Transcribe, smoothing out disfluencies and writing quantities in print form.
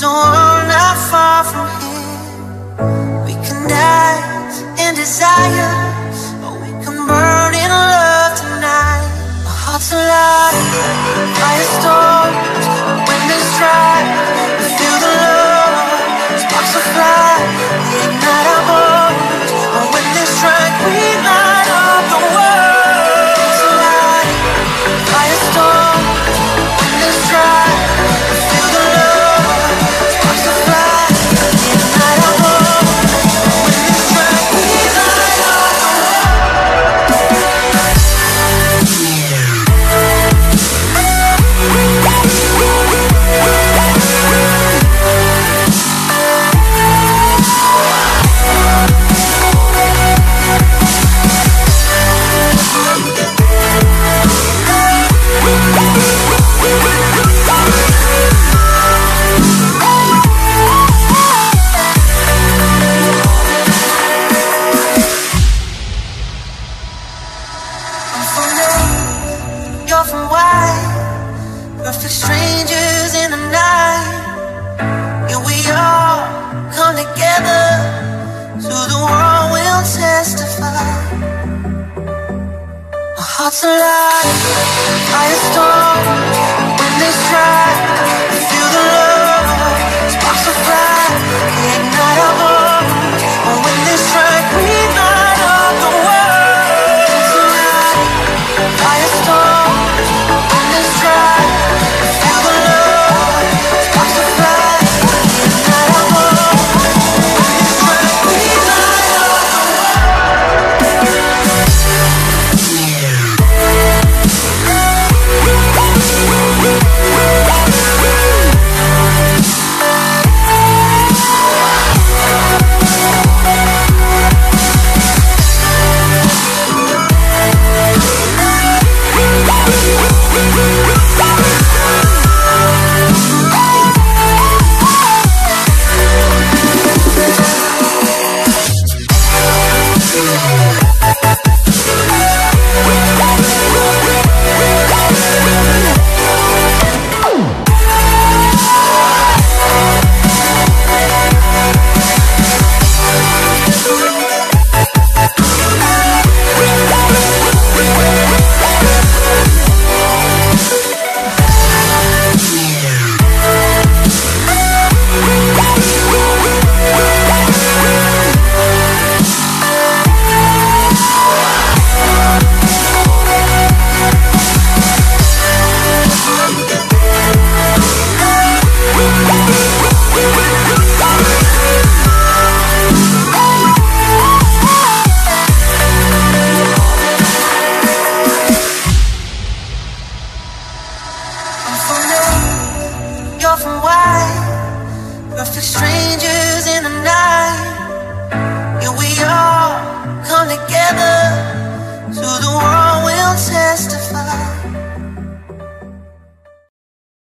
a world not far from here. We can dance in desire, or we can burn in love tonight. My heart's alive, firestorms, wind and strike. We feel the love, sparks will fly. We ignite our bones, and when they strike, we light up the world. It's alive, firestorms, wind and strike. We feel the love, sparks will fly. We ignite our bones, and when they strike, we light up the you're from white, perfect strangers in the night. Here we all come together, so the world will testify. My heart's alive, firestorm, when they strike. We feel the love, sparks will fly. We ignite our bones, and when they strike, we light up the world. It's alive, firestorm, when they strike. We feel the love, sparks will fly. We ignite our bones, when they strike, we light up the you're from white, perfect strangers in the night. Here we all come together,